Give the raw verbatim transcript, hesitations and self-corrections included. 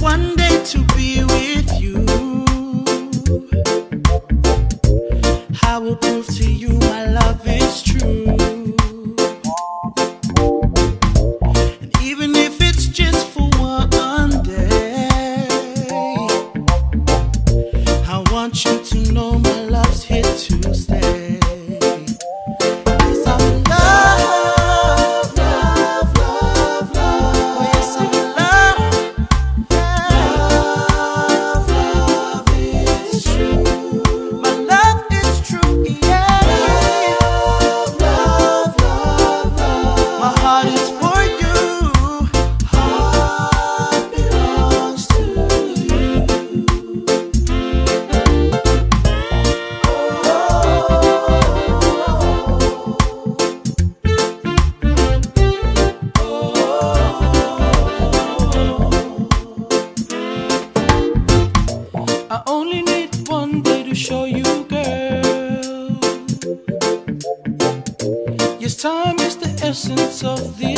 one day to be with you. I will prove to you my love is true. And even if it's just for one day, I want you to know my love's here to stay. 'Cause I'm in love, love, love, love. Oh yes, I'm in love. Love, love is true. My love is true, yeah. Love, love, love, love. My heart is for you. Heart belongs to you. I only need one day to show you, girl. Yes, time is the essence of the